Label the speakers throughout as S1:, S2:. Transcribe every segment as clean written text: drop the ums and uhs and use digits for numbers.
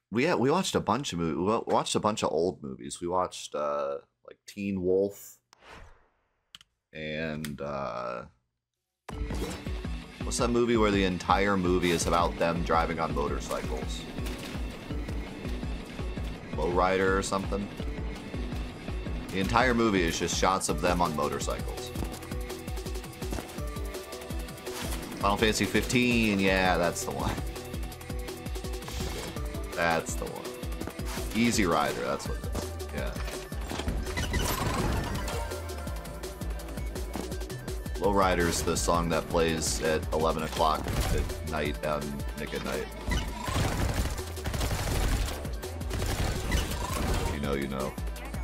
S1: we watched a bunch of movies. We watched a bunch of old movies. We watched like Teen Wolf and what's that movie where the entire movie is about them driving on motorcycles? Lowrider or something? The entire movie is just shots of them on motorcycles. Final Fantasy 15, yeah, that's the one. That's the one. Easy Rider, that's what it is. Yeah. Lowrider's the song that plays at 11 o'clock at night on Nick at Night. You know, you know.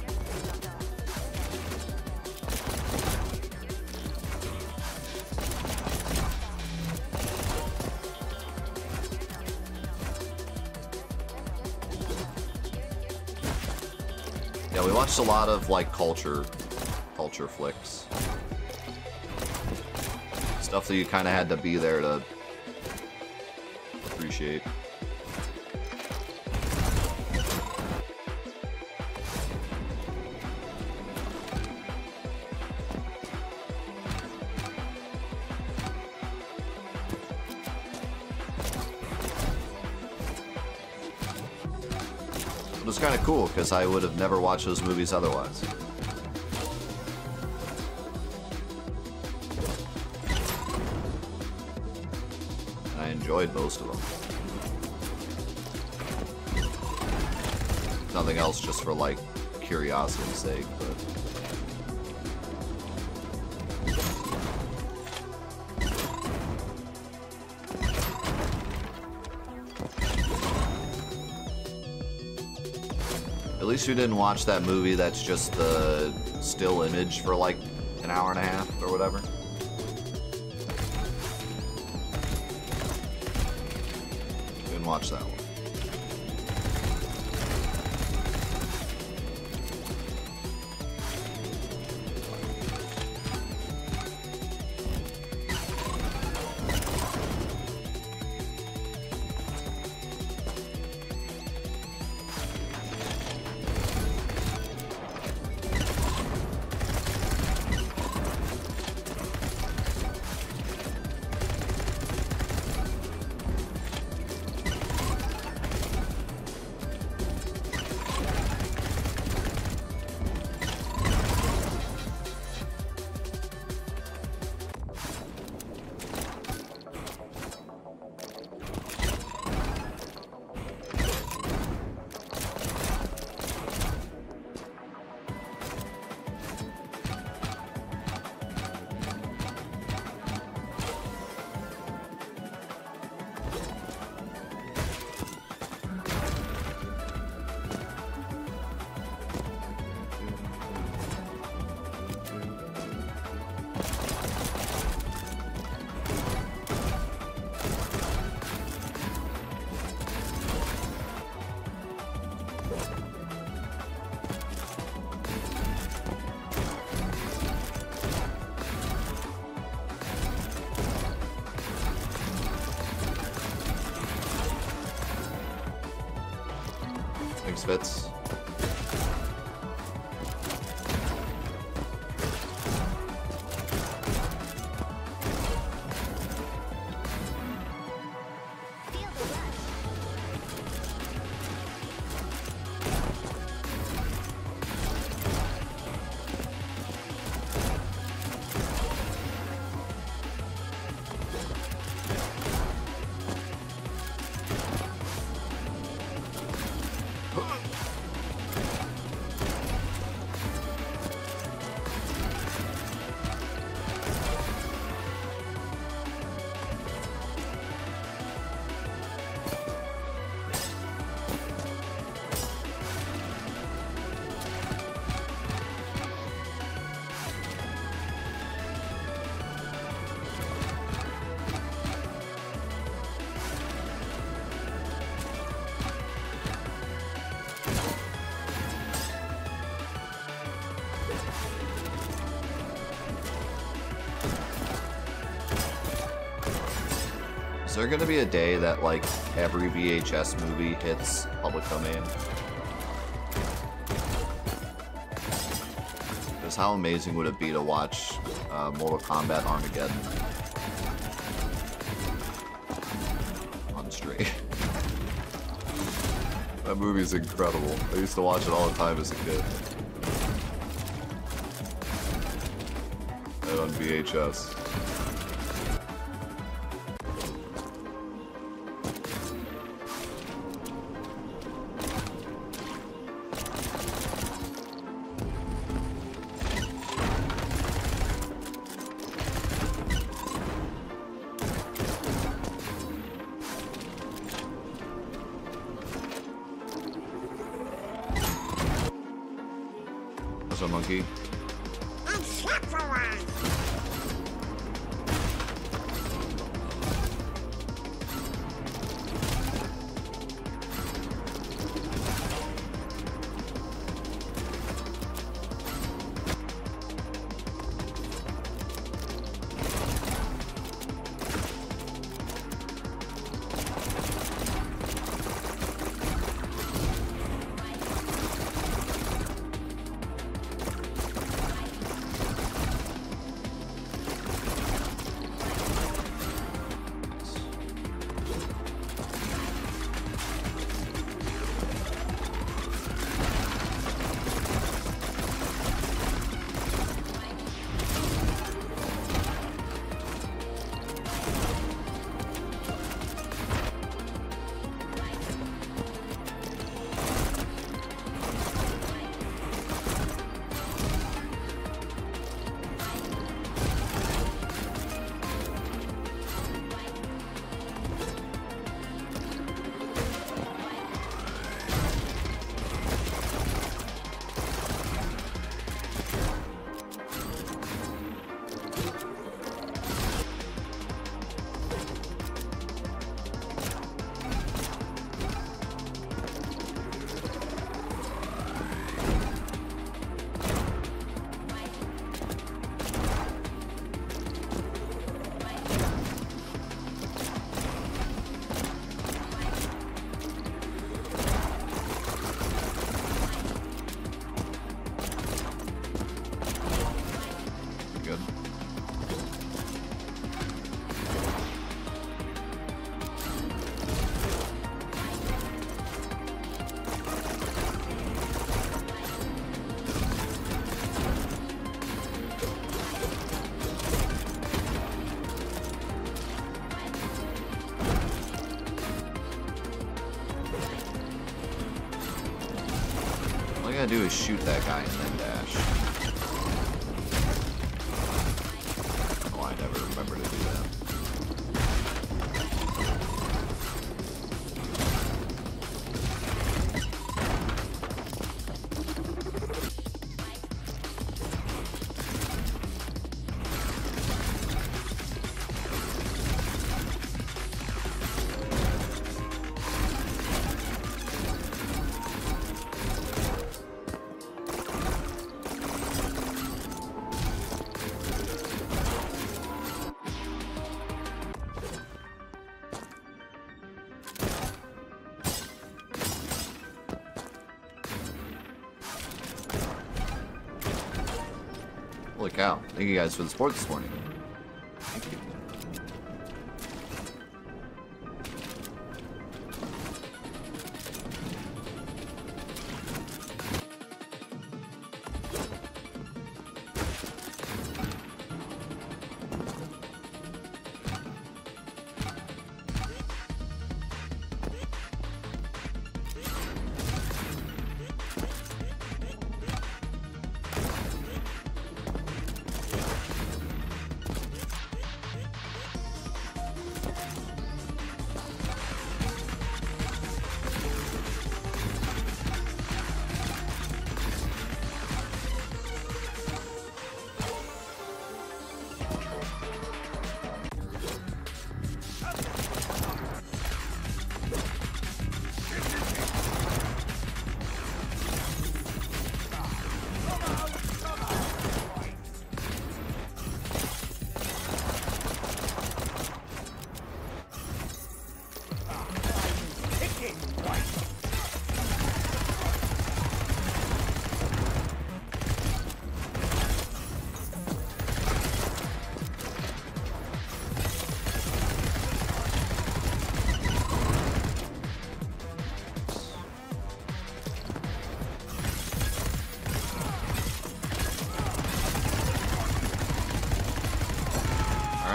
S1: Yeah, we watched a lot of like culture flicks. Stuff that you kind of had to be there to appreciate. It was kind of cool because I would have never watched those movies otherwise. I enjoyed most of them. Nothing else, just for like curiosity's sake, but. At least you didn't watch that movie that's just the still image for like an hour and a half or whatever. Didn't watch that one. Thanks, Fitz. Is there gonna be a day that, like, every VHS movie hits public domain? Because how amazing would it be to watch Mortal Kombat Armageddon on stream? That movie's incredible. I used to watch it all the time as a kid. And on VHS. What's up, monkey? All I gotta do is shoot that guy and then dash. Oh, I never remember to do that. Holy cow. Thank you guys for the support this morning. Thank you.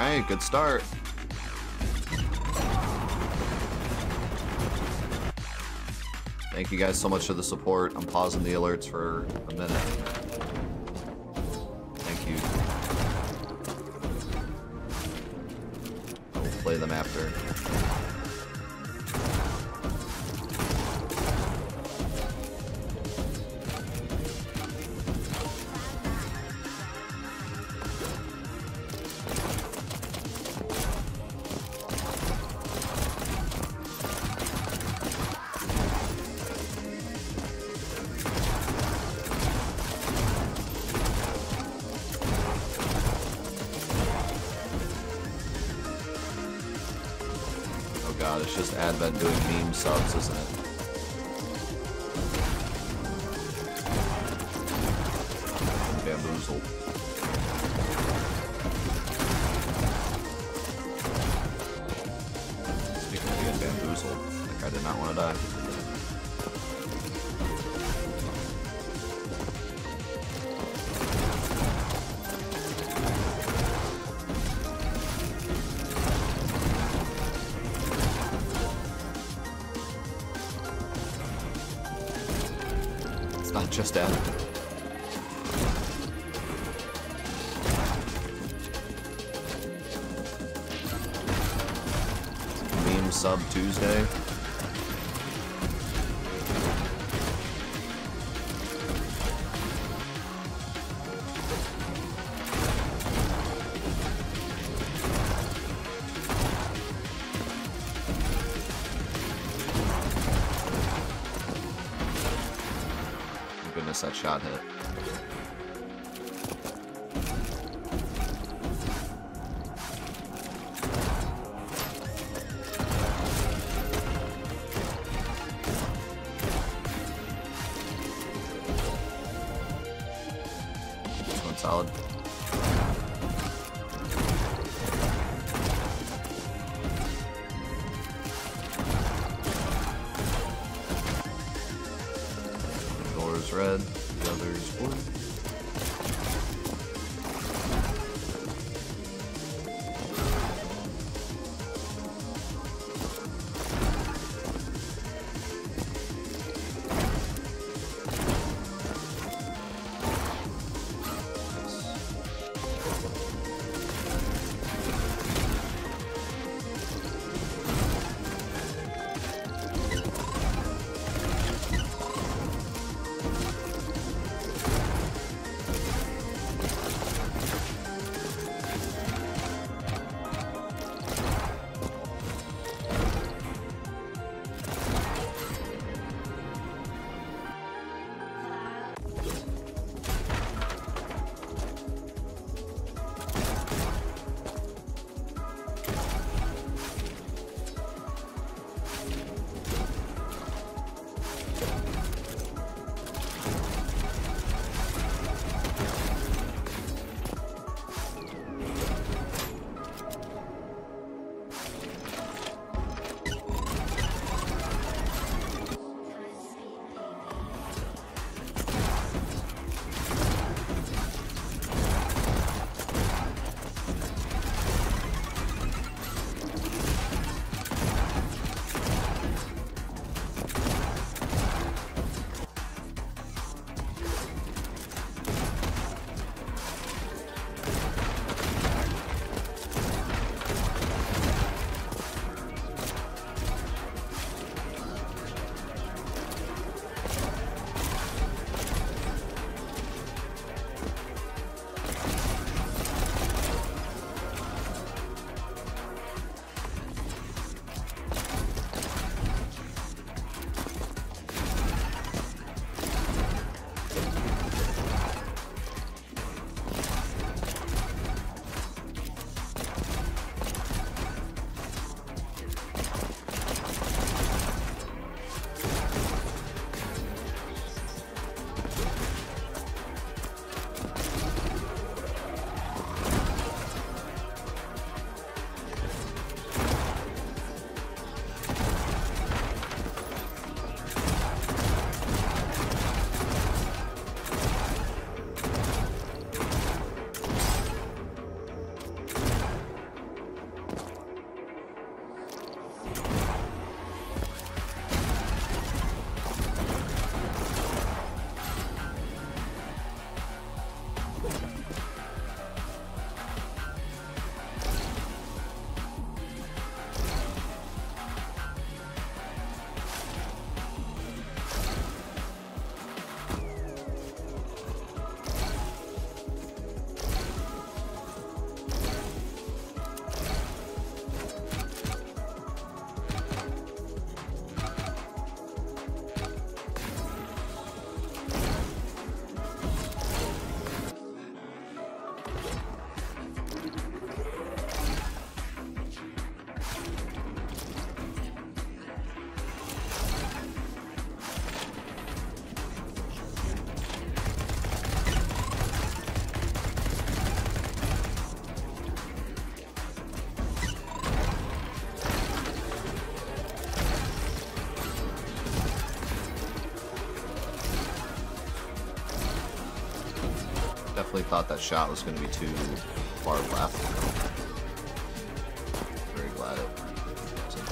S1: Alright, good start. Thank you guys so much for the support. I'm pausing the alerts for a minute. Thank you. I will play them after. God, it's just Advent doing meme subs, isn't it? And bamboozled. Speaking of being bamboozled, like I did not want to die. Not just Advent. Meme sub Tuesday. Goodness, that shot hit. This one's solid. Red, the other's blue. definitely thought that shot was going to be too far left. Very glad it wasn't.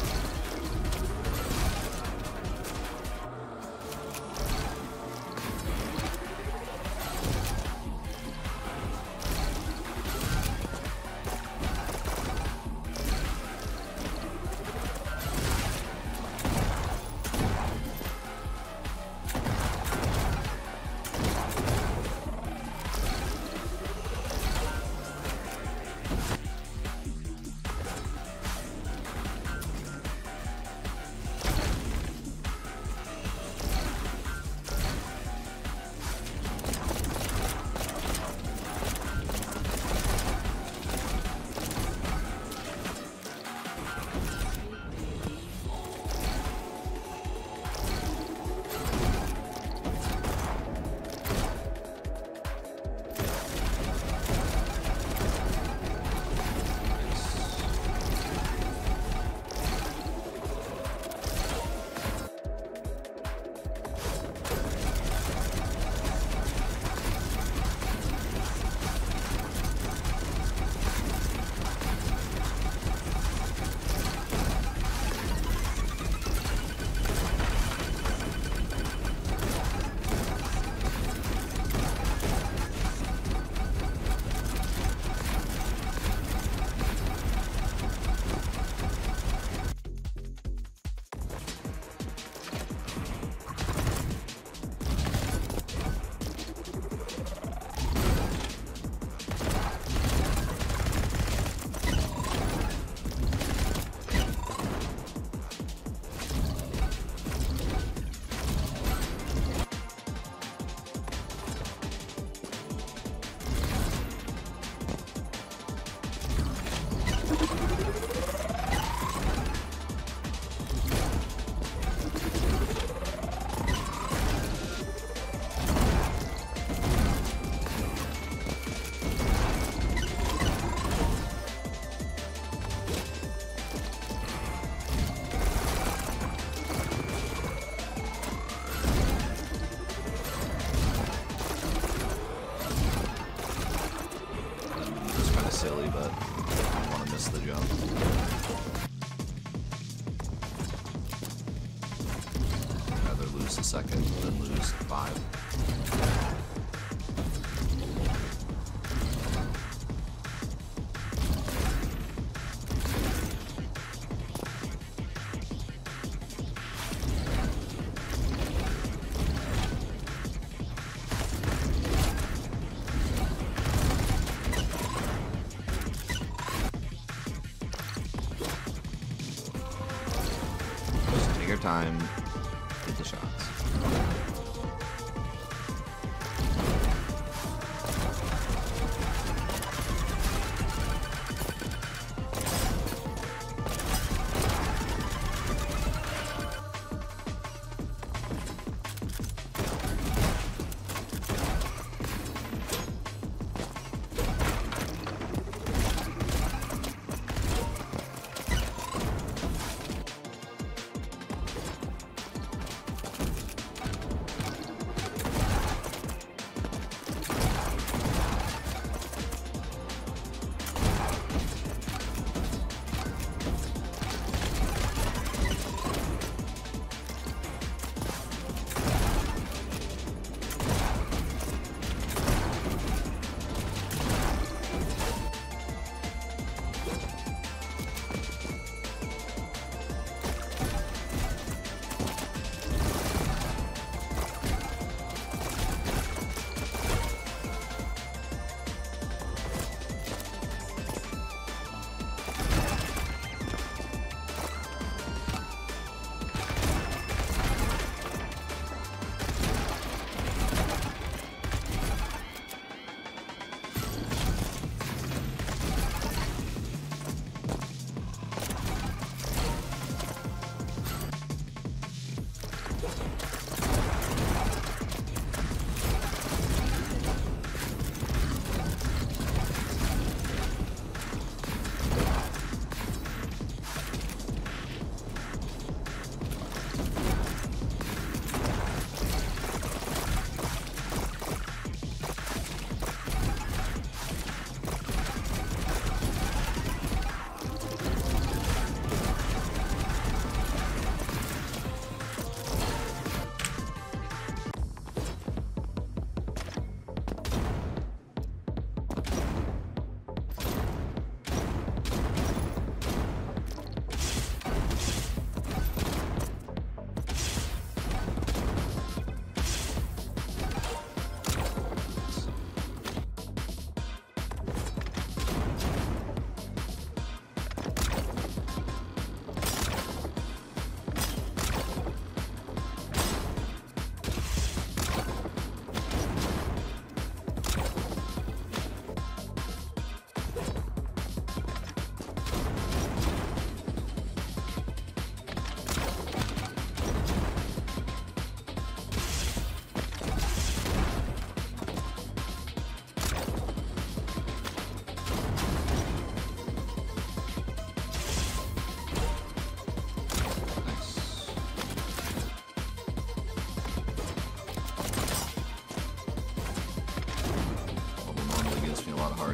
S1: Silly, but I don't want to miss the jump. I'd rather lose a second than lose 5. Take your time, hit the shots.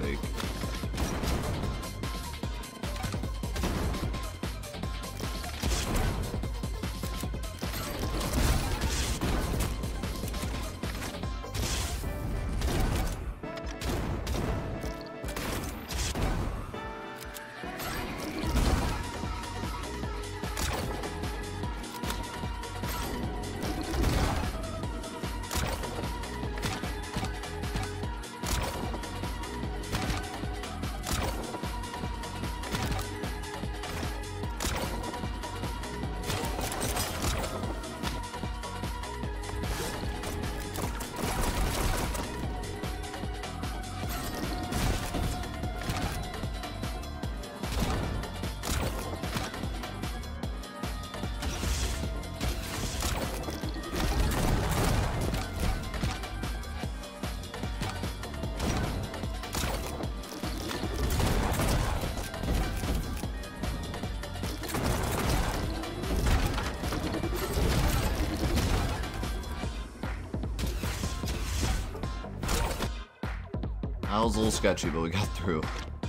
S1: heartache. That was a little sketchy, but we got through.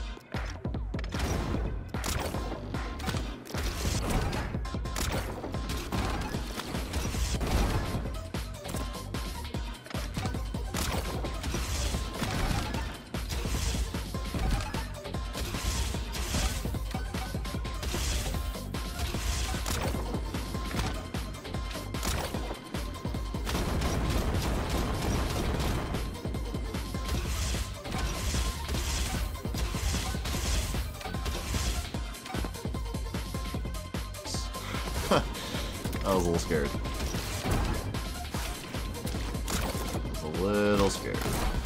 S1: I was a little scared. I was a little scared.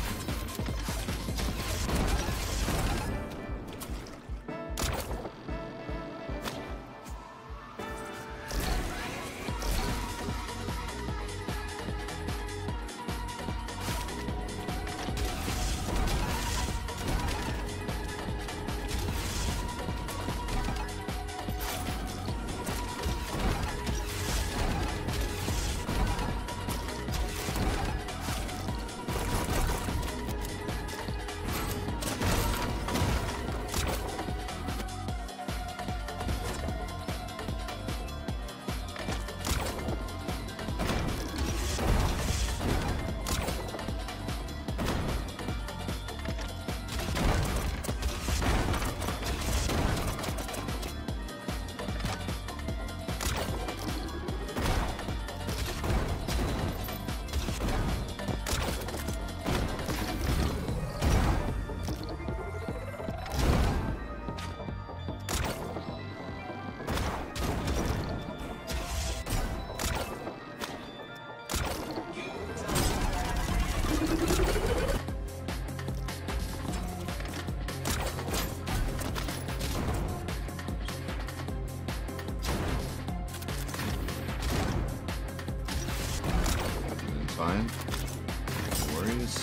S1: Fine. No worries.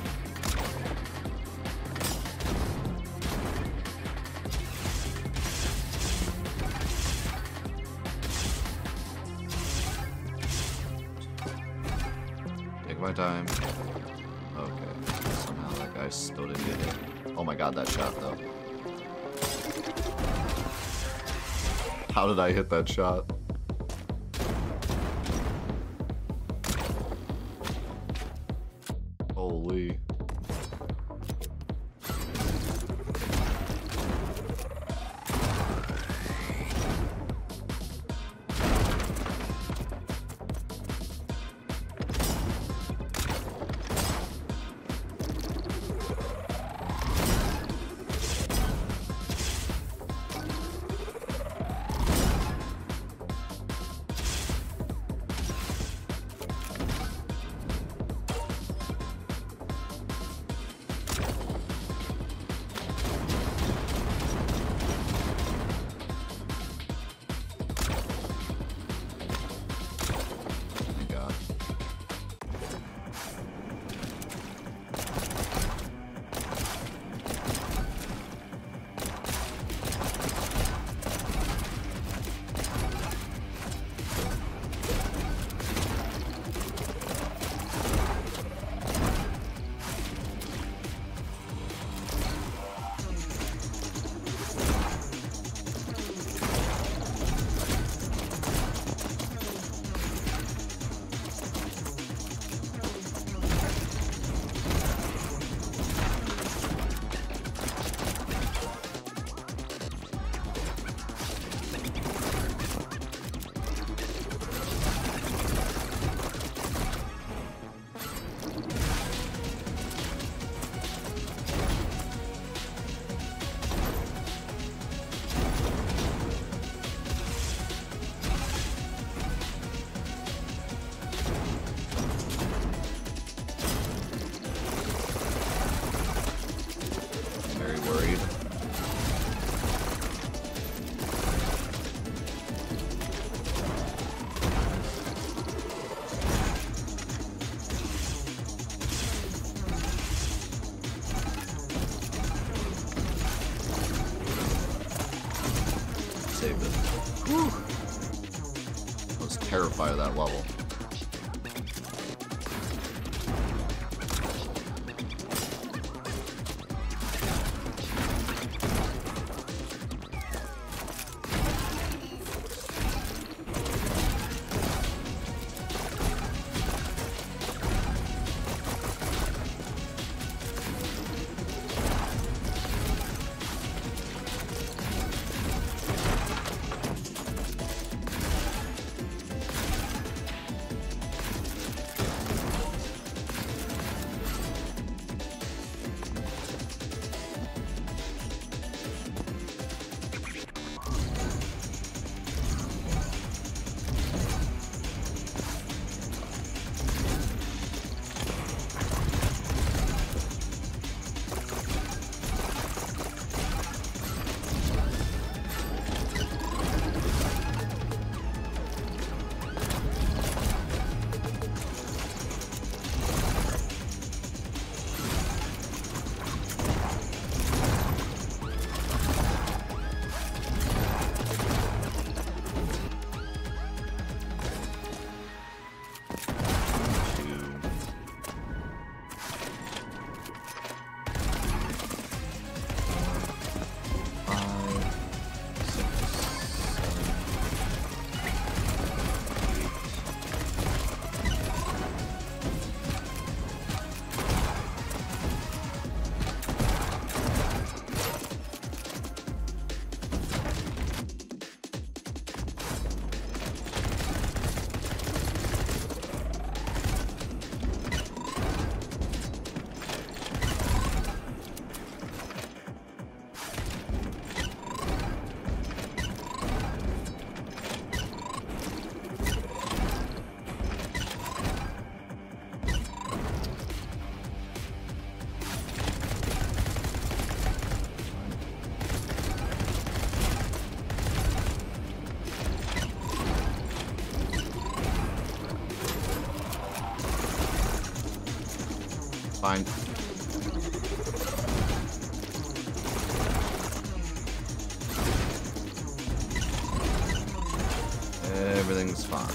S1: Take my time. Okay. Somehow that guy still didn't get hit. Oh my god, that shot though. How did I hit that shot? Holy. modify that level. Fine. Everything's fine.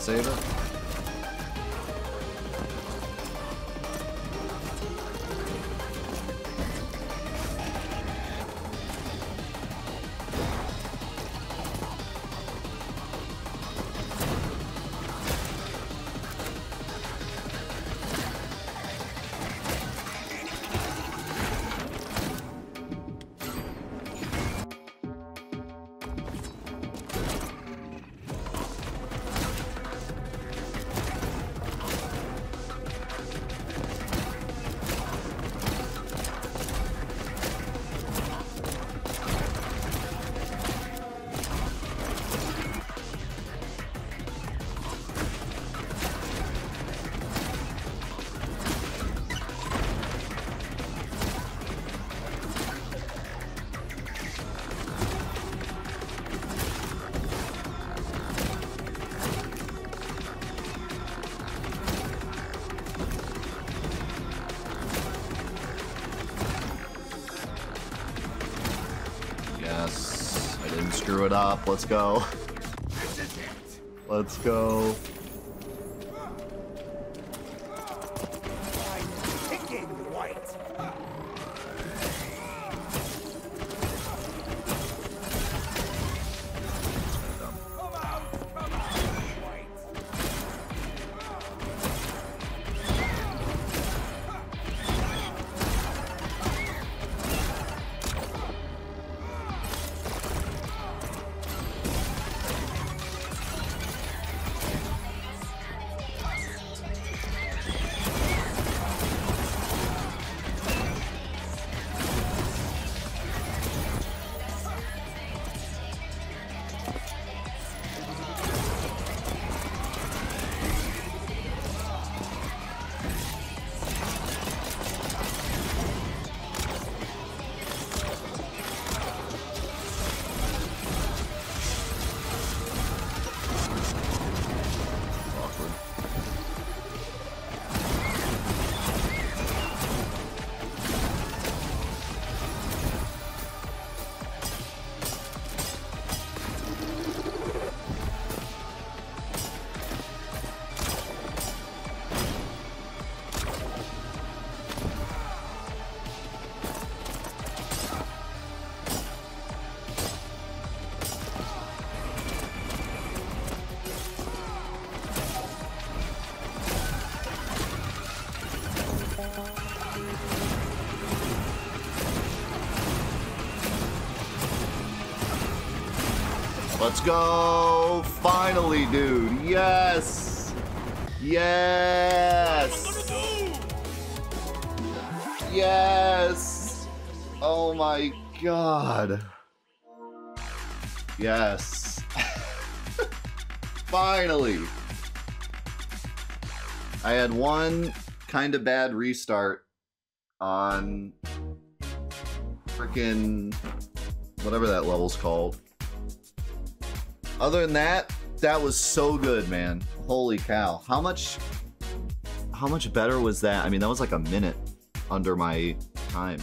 S1: save it? Yes, I didn't screw it up. Let's go. Let's go. Let's go! Finally, dude! Yes! Yes! Yes! Oh my god. Yes. Finally! I had one kind of bad restart on frickin' whatever that level's called. Other than that, that was so good, man. Holy cow. How much better was that? I mean, that was like a minute under my time.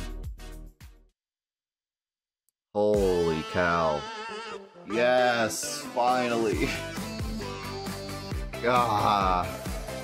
S1: Holy cow. Yes, finally. Ah.